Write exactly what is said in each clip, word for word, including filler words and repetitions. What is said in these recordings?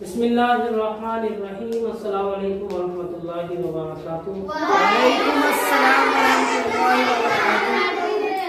बिस्मिल्लाहिर्रहमानिर्रहीम। अस्सलामु अलैकुम वरहमतुल्लाहि वबरकातुहू। वालेकुम अस्सलाम वरहमतुल्लाहि वबरकातुहू।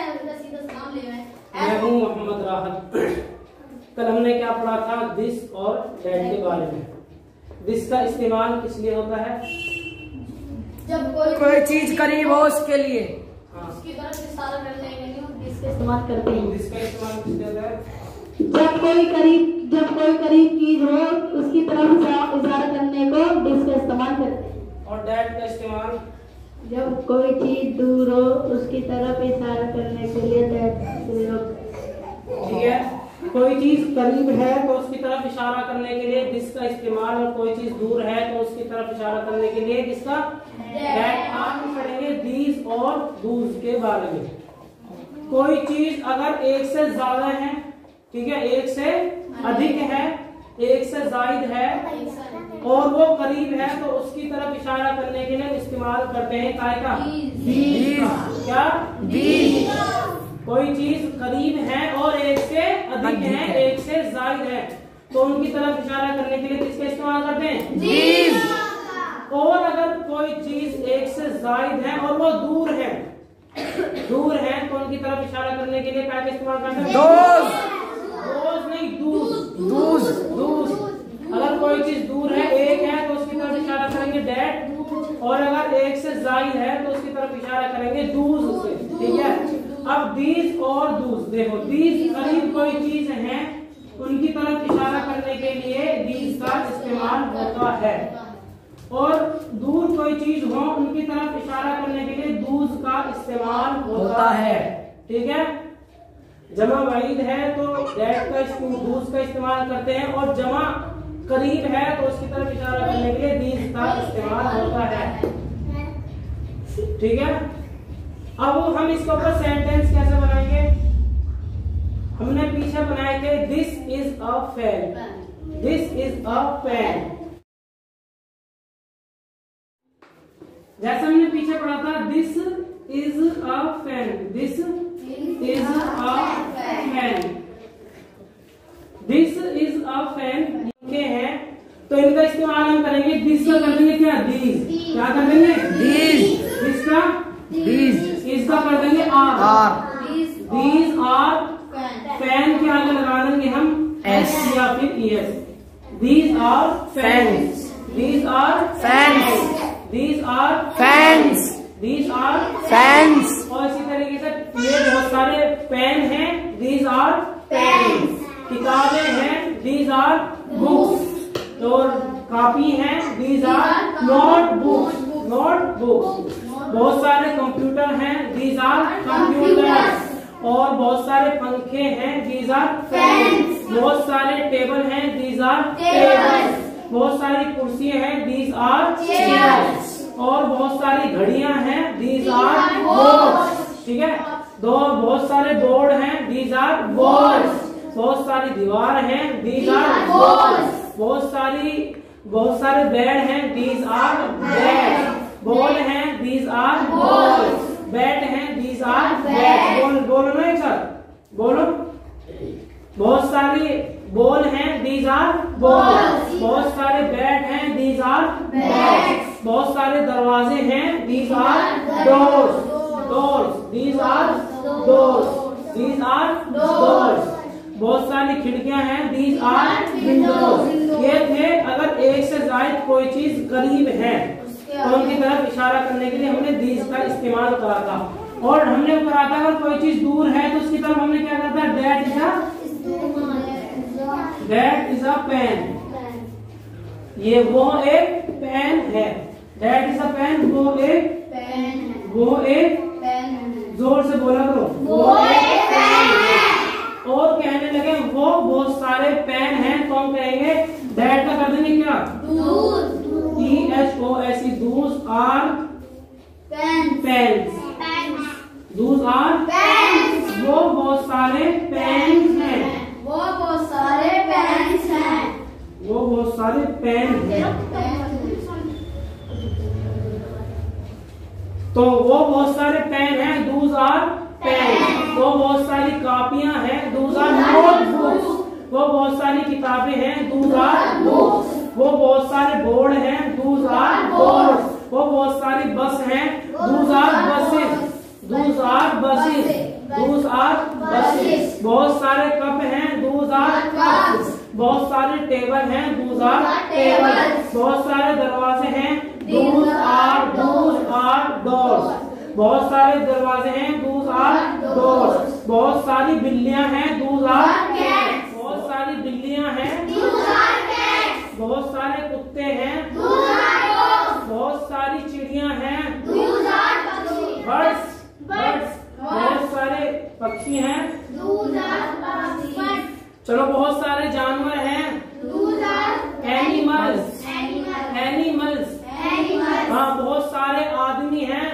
मैं हूँ मोहम्मद राहत। कल हमने क्या पढ़ा था? दिस और दैट के बारे में। दिस का इस्तेमाल किस लिए होता है? जब कोई कोई चीज करीब हो उसके लिए हाँ, उसकी तरफ इशारा करने के लिए दिस का इस्तेमाल करते हैं। दिस का इस्तेमाल किस लिए होता है? जब कोई करीब जब कोई करीब चीज हो उसकी तरफ इशारा करने को दिस का इस्तेमाल करते हैं। और दैट का इस्तेमाल जब कोई चीज दूर हो उसकी तरफ इशारा करने के लिए दैट प्रयोग। ठीक है। कोई चीज करीब है तो उसकी तरफ इशारा करने के लिए दिस का इस्तेमाल, और कोई चीज दूर है तो उसकी तरफ इशारा करने के लिए किसका? दैट। आप करेंगे दीज और दूज के बारे में। कोई चीज अगर एक से ज्यादा है, ठीक है, एक से अधिक है, एक से जायद है और वो करीब है तो उसकी तरफ इशारा करने के लिए इस्तेमाल करते हैं काय का? दीज का। क्या? दीज। कोई चीज करीब है और एक से अधिक है, एक से जायद है तो उनकी तरफ इशारा करने के लिए किसका इस्तेमाल करते हैं? दीज। और अगर कोई चीज एक से जायद है और वो दूर है दूर है तो उनकी तरफ इशारा करने के लिए क्या का इस्तेमाल करते हैं? दोज। दोज नहीं, दूज। दूज। दूज। अगर कोई चीज दूर है, एक है तो उसकी तरफ इशारा करेंगे दैट, और अगर एक से जायद है तो उसकी तरफ इशारा करेंगे दूज से। ठीक है। अब दीज और दूज देखो, दीज करीब कोई चीज है उनकी तरफ इशारा करने के लिए दीज का इस्तेमाल होता है, और दूर कोई चीज हो उनकी तरफ इशारा करने के लिए दूज का इस्तेमाल होता है। ठीक है। जमा वाहिद है तो दैट का दूज का इस्तेमाल करते हैं, और जमा करीब है तो उसकी तरफ इशारा करने के लिए दीज का इस्तेमाल होता है। ठीक है। अब हम इसके ऊपर सेंटेंस कैसे बनाएंगे? हमने पीछे बनाए थे this is a fan, this is a fan. जैसे हमने पीछे पढ़ा था this is a fan, this is a fan, this is a fan लिखे हैं तो इनका इस्तेमाल हम करेंगे दिस का कर देंगे क्या? दीज। क्या कर देंगे? दीज। इसका दीज। इसका कर देंगे are. Are. These are fan के आगे लगा देंगे हम एस या फिर E S. These are fans, these are fans, these are fans, these are fans. और इसी तरीके से ये बहुत सारे पेन हैं, दीज आर पेन्स। किताबें हैं, दीज आर बुक्स। और कॉपी हैं, these are notebooks, notebooks. बहुत सारे कंप्यूटर हैं, दीज आर कंप्यूटर्स। और बहुत सारे पंखे हैं, दीज आर फैंस। बहुत सारे टेबल हैं, दीज आर टेबल्स। बहुत सारी कुर्सियां हैं, दीज आर चेयर्स। और बहुत सारी घड़ियां हैं, दीज आर वॉच। ठीक है। दो बहुत सारे बोर्ड हैं, दीज आर बोर्ड्स। बहुत सारी दीवार हैं, दीज आर वॉल्स। बहुत सारी बहुत सारे बेड हैं, दीज आर बेड। बॉल हैं, दीज आर बॉल्स। बैट हैं, दीज आर बैट। बोल बोलो ना एक साथ बोलो। बहुत सारी बॉल हैं, दीज आर बॉल्स। बहुत सारे बैट हैं, दीज आर बैट्स। बहुत सारे दरवाजे हैं, these are doors, doors, these are doors, these are doors. बहुत सारी खिड़कियां हैं, दीज आर विंडोज। ये थे अगर एक से ज्यादा कोई चीज करीब है तो उनकी तरफ इशारा करने के लिए हमने दीज का इस्तेमाल करा था। और हमने करा था अगर कोई चीज दूर है तो उसकी तरफ हमने क्या करा था? That is a that is a pen. ये वो एक पेन है। दैट इज अ पेन, वो एक पेन है, वो एक पेन है। जोर से बोला करो, वो एक पेन है। और कहने लगे वो बहुत सारे पेन हैं तो हम कहेंगे दैट का कर देंगे क्या? दूध। T H O S E, those are pen, pens, those are pens. वो बहुत सारे पेन्स हैं, वो बहुत सारे पेन्स हैं, वो बहुत सारे पेन हैं। तो वो बहुत सारे पेन हैं, दूज आर पेन। वो बहुत सारी कॉपियां हैं, दूज आर नोटबुक्स। वो बहुत सारी किताबें हैं, दूज आर बुक्स। सारे बोर्ड हैं, दूज आर बोर्ड्स। वो बहुत सारी बस हैं, those are buses. Those are buses, those are buses. बहुत सारे कप हैं, दूज आर कप्स। बहुत सारे टेबल हैं, दूज आर टेबल्स। बहुत सारे दरवाजे हैं, those are those are doors. बहुत सारे दरवाजे हैं, दूज आर डोर्स। बहुत सारी बिल्लियां हैं, दूज आर कैट्स। बहुत सारी बिल्लियां हैं, दूज आर कैट्स। बहुत सारे कुत्ते हैं, दूज आर डॉग्स। बहुत सारी चिड़ियां हैं, दूज आर पक्षी। Birds birds. बहुत सारे पक्षी हैं, दूज आर पक्षी। चलो बहुत सारे जानवर हैं, दूज आर एनिमल्स। एनिमल्स। हाँ बहुत सारे आदमी हैं,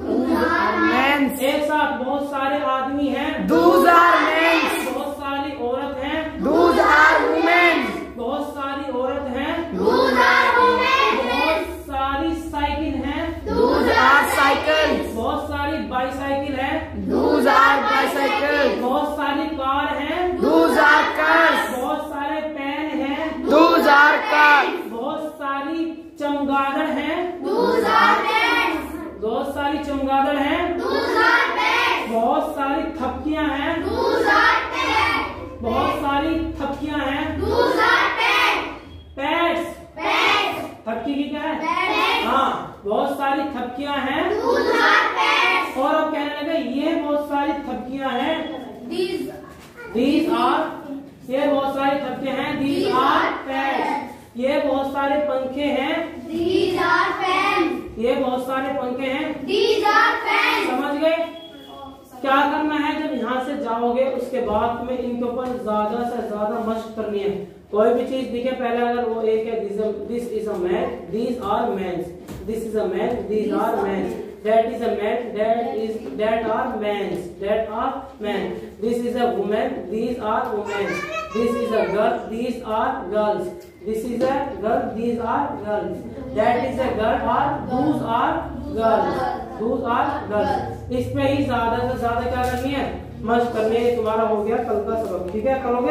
मेंस। एक साथ बहुत सारे आदमी हैं, दूज आर मेंस। बहुत सारी औरत हैं, दूज आर वुमेन। बहुत सारी औरत हैं, दूज आर वुमेन। बहुत सारी साइकिल हैं, दूज आर साइकिल। बहुत सारी बाईसाइकिल है, दूज आर बाइसाइकिल। बहुत सारी कार हैं, दूज आर कार्स। बहुत सारे पेन हैं, दूज आर कार्स। बहुत सारी चमगादड़ हैं, दूज आर पेन्स। बहुत सारी चमगादड़ हैं, दूज आर पेन्स। बहुत सारी थपकियां हैं, दूज आर पेन्स। बहुत सारी थपकियां हैं, those are pens. Pads. Pens. थपकी की क्या है? पेन्स। हाँ बहुत सारी थपकियां हैं, दूज आर पेन्स। और अब कहने लगे ये बहुत सारी थपकियां हैं, दीज दीज आर। ये बहुत सारी थपकियां हैं, दीज आर पैड्स। ये बहुत सारे पंखे हैं, दीज आर पेन्स। ये बहुत सारे पंखे हैं, दीज आर पेन्स। समझ गए? क्या करना है, जब यहाँ से जाओगे उसके बाद तुम्हें इनके ऊपर ज्यादा से ज्यादा मशक करनी है। कोई भी चीज दिखे पहले अगर वो एक है, this is a man, these are mens. This is a man, these are mens. That is a man, that is that are mens, that are man. This is a women, these are women. This is a girl, these are girls. This is a girl, these are girls. That is a girl are those are girls, those are girls. इस पे ही ज्यादा से ज्यादा क्या करनी है, मशक करनी है। तुम्हारा हो गया कल का सबक, ठीक है? करोगे?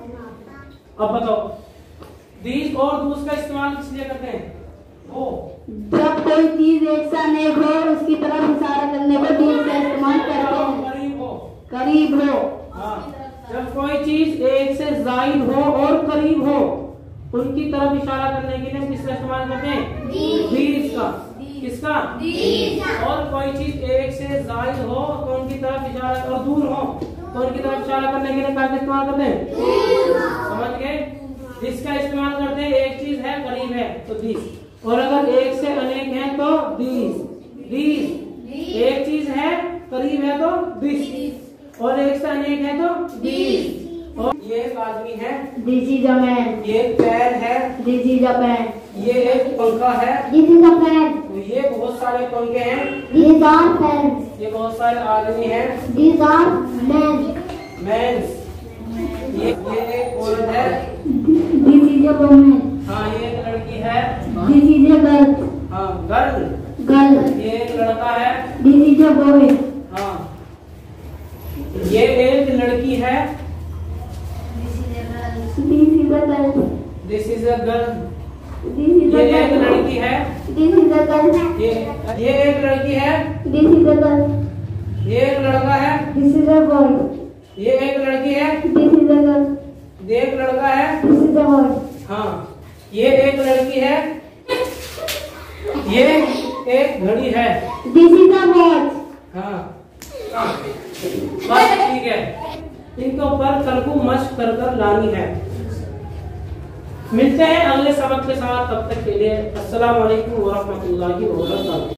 अब बताओ दीज और दूज का इस्तेमाल किस लिए करते हैं? वो जब कोई चीज एक सा नेक हो उसकी तरफ इशारा करने को दीज का इस्तेमाल करते हैं। करीब हो, करीब हो। हाँ जब कोई चीज एक से जायद हो और करीब हो उनकी तरफ इशारा करने के लिए किसका इस्तेमाल करते हैं? दीज का। किसका? दीज। और कोई चीज एक से जायद हो तो उनकी तरफ इशारा, और दूर हो तो उनकी तरफ इशारा करने के लिए क्या इस्तेमाल करते हैं? समझ गए? जिसका इस्तेमाल करते हैं, एक चीज है करीब है तो दिस, और अगर एक से अनेक है तो दीज। दीज एक चीज है करीब है तो दिस, और एक से अनेक है तो दीज। और ये एक आदमी है, दिस इज अ मैन। ये पैर है, दिस इज अ पेन। ये एक पंखा है, दिस इज अ फैन। तो ये बहुत सारे पंखे हैं, These are fans. ये बहुत सारे आदमी हैं, These are men. मेंस। ये ये एक औरत है, This is a woman. हाँ ये एक लड़की है, This is a girl. हाँ गर्ल। Girl. ये एक लड़का है, This is a boy. हाँ ये एक लड़की है, This is a girl. This is a girl. This is ये a एक girl. लड़की है, This is a girl. ये ये एक लड़की है, This is a girl. ये एक लड़का है, This is a boy. ये एक लड़की है, This is a girl. ये एक लड़का है, This is a boy. हाँ ये एक लड़की है, ये एक घड़ी है, This is a watch. हाँ हाँ, बस ठीक है। इनके ऊपर कल को मशक कर कर लानी है। मिलते हैं अगले सबक के साथ, तब तक के लिए अस्सलाम वालेकुम व रहमतुल्लाहि व बरकातहू।